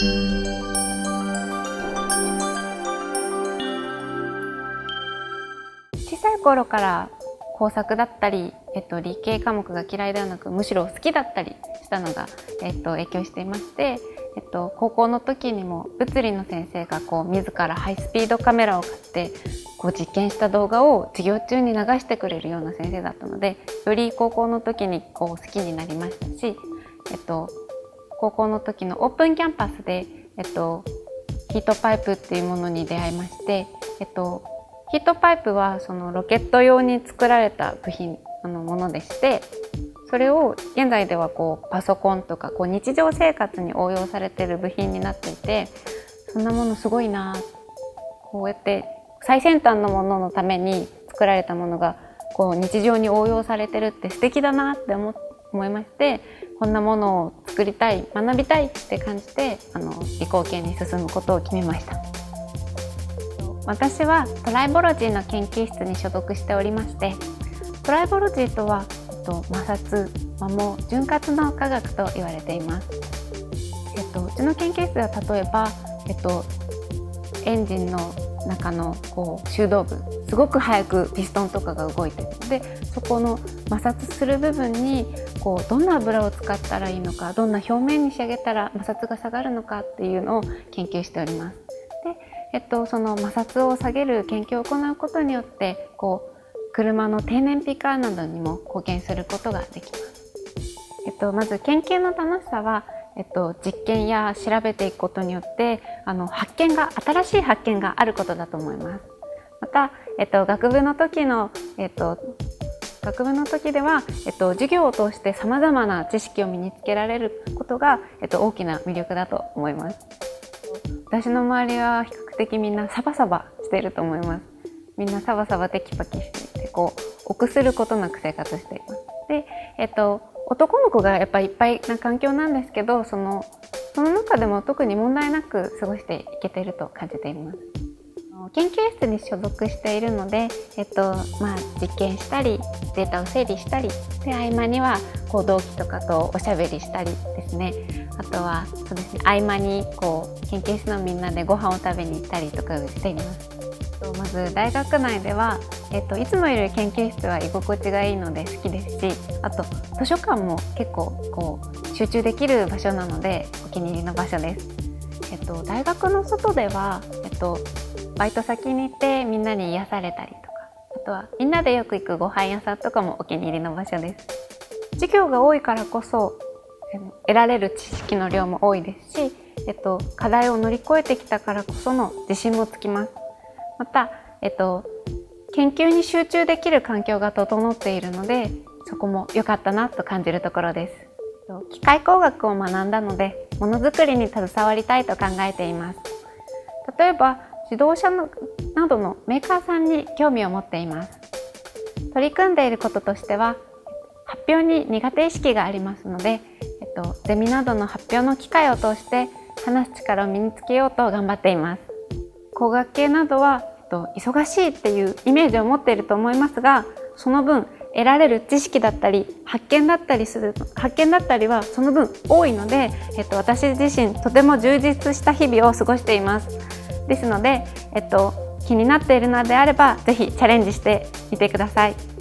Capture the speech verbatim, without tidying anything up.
小さい頃から工作だったり、えっと、理系科目が嫌いではなくむしろ好きだったりしたのが、えっと、影響していまして、えっと、高校の時にも物理の先生がこう自らハイスピードカメラを買ってこう実験した動画を授業中に流してくれるような先生だったので、より高校の時にこう好きになりましたし、えっと、高校の時のオープンキャンパスで、えっと、ヒートパイプっていうものに出会いまして、えっと、ヒートパイプはそのロケット用に作られた部品あのものでして、それを現在ではこうパソコンとかこう日常生活に応用されている部品になっていて、そんなものすごいな、こうやって最先端のもののために作られたものがこう日常に応用されてるって素敵だなって思思いまして、こんなものを作りたい、学びたいって感じてあの理工系に進むことを決めました。私はトライボロジーの研究室に所属しておりまして、トライボロジーとは摩擦、摩耗、潤滑の科学と言われています。えっと、うちの研究室では例えば、えっと、エンジンの中のこう修道部、すごく速くピストンとかが動いているので、そこの摩擦する部分にこうどんな油を使ったらいいのか、どんな表面に仕上げたら摩擦が下がるのかっていうのを研究しております。でえっと、その摩擦を下げる研究を行うことによってこう車の低燃費化などにも貢献することができます。えっと、まず研究の楽しさは、えっと、実験や調べていくことによってあの発見が新しい発見があることだと思います。また、えっと、学部の時の、えっと、学部の時では、えっと、授業を通してさまざまな知識を身につけられることが、えっと、大きな魅力だと思います。私の周りは比較的みんなサバサバしていると思います。みんなサバサバテキパキしていて、こう臆することなく生活しています。で、えっと、男の子がやっぱりいっぱいな環境なんですけど、そのその中でも特に問題なく過ごしていけていると感じています。研究室に所属しているので、えっとまあ、実験したりデータを整理したりで、合間にはこう同期とかとおしゃべりしたりですね。あとはそうですね、合間にこう研究室のみんなでご飯を食べに行ったりとかしています。まず大学内では、えっと、いつもいる研究室は居心地がいいので好きですし、あと図書館も結構こう集中できる場所なのでお気に入りの場所です。えっと、大学の外では、えっと、バイト先に行ってみんなに癒されたりとか、あとはみんなでよく行くご飯屋さんとかもお気に入りの場所です。授業が多いからこそ得られる知識の量も多いですし、えっと、課題を乗り越えてきたからこその自信もつきます。また、えっと、研究に集中できる環境が整っているので、そこも良かったなと感じるところです。機械工学を学んだので、ものづくりに携わりたいと考えています。例えば、自動車のなどのメーカーさんに興味を持っています。取り組んでいることとしては、発表に苦手意識がありますので、えっと、ゼミなどの発表の機会を通して話す力を身につけようと頑張っています。工学系などは、えっと、忙しいっていうイメージを持っていると思いますが、その分得られる知識だったり発見だったりする発見だったりはその分多いので、えっと、私自身とても充実した日々を過ごしています。ですので、えっと、気になっているのであればぜひチャレンジしてみてください。